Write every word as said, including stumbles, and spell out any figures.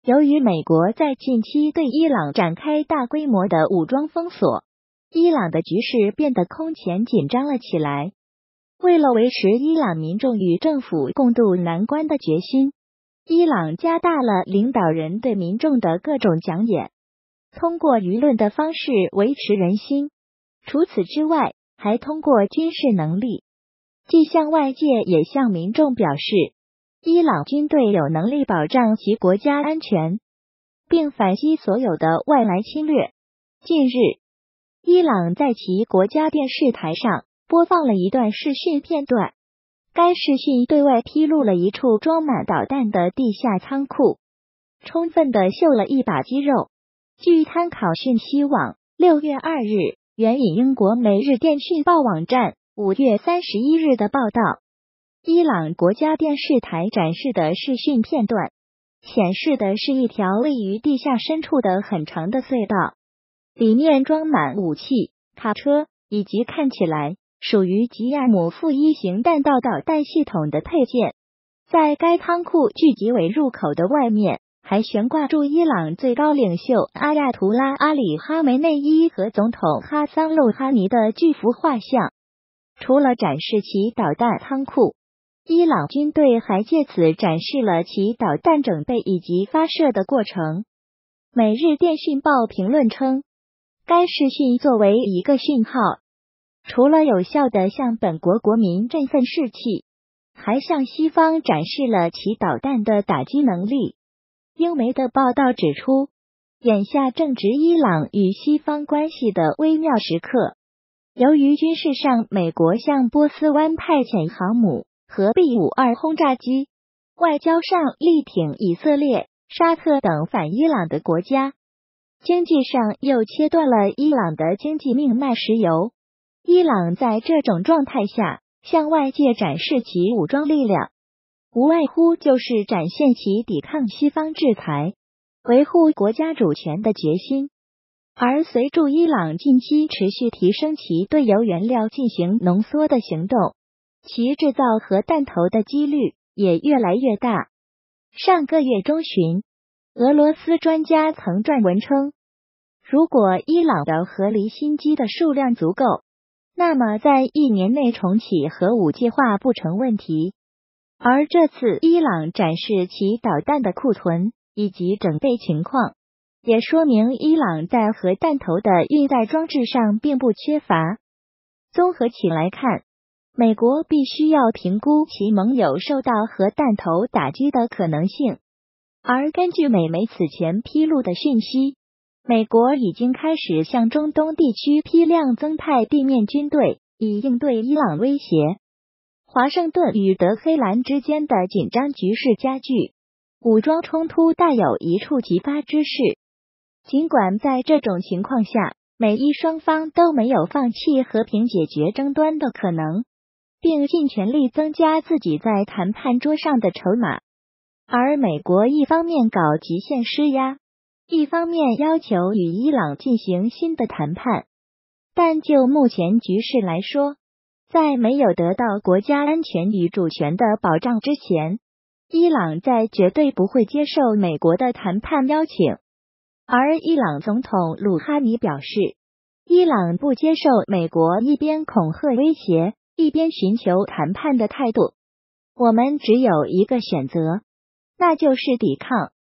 由于美国在近期对伊朗展开大规模的武装封锁，伊朗的局势变得空前紧张了起来。为了维持伊朗民众与政府共度难关的决心，伊朗加大了领导人对民众的各种讲演，通过舆论的方式维持人心。除此之外，还通过军事能力，既向外界也向民众表示，伊朗军队有能力保障其国家安全，并反击所有的外来侵略。近日，伊朗在其国家电视台上播放了一段视讯片段，该视讯对外披露了一处装满导弹的地下仓库，充分地秀了一把肌肉。据参考讯息网六月二日援引英国《每日电讯报》网站五月三十一日的报道，伊朗国家电视台展示的视讯片段显示的是一条位于地下深处的很长的隧道，里面装满武器、卡车以及看起来属于吉亚姆负一型弹道导弹系统的配件。在该仓库聚集为入口的外面，还悬挂住伊朗最高领袖阿亚图拉阿里哈梅内伊和总统哈桑路哈尼的巨幅画像。除了展示其导弹仓库，伊朗军队还借此展示了其导弹整备以及发射的过程。每日电讯报评论称，该视讯作为一个讯号，除了有效地向本国国民振奋士气，还向西方展示了其导弹的打击能力。英媒的报道指出，眼下正值伊朗与西方关系的微妙时刻。由于军事上美国向波斯湾派遣航母和 B 五十二 轰炸机，外交上力挺以色列、沙特等反伊朗的国家，经济上又切断了伊朗的经济命脉石油。伊朗在这种状态下向外界展示其武装力量，无外乎就是展现其抵抗西方制裁、维护国家主权的决心。而随着伊朗近期持续提升其对油原料进行浓缩的行动，其制造核弹头的几率也越来越大。上个月中旬，俄罗斯专家曾撰文称，如果伊朗的核离心机的数量足够，那么在一年内重启核武计划不成问题。而这次伊朗展示其导弹的库存以及整备情况，也说明伊朗在核弹头的运载装置上并不缺乏。综合起来看，美国必须要评估其盟友受到核弹头打击的可能性。而根据美媒此前披露的讯息，美国已经开始向中东地区批量增派地面军队，以应对伊朗威胁。华盛顿与德黑兰之间的紧张局势加剧，武装冲突大有一触即发之势。尽管在这种情况下，美伊双方都没有放弃和平解决争端的可能，并尽全力增加自己在谈判桌上的筹码。而美国一方面搞极限施压，一方面要求与伊朗进行新的谈判。但就目前局势来说，在没有得到国家安全与主权的保障之前，伊朗在绝对不会接受美国的谈判邀请。而伊朗总统鲁哈尼表示，伊朗不接受美国一边恐吓威胁，一边寻求谈判的态度。我们只有一个选择，那就是抵抗。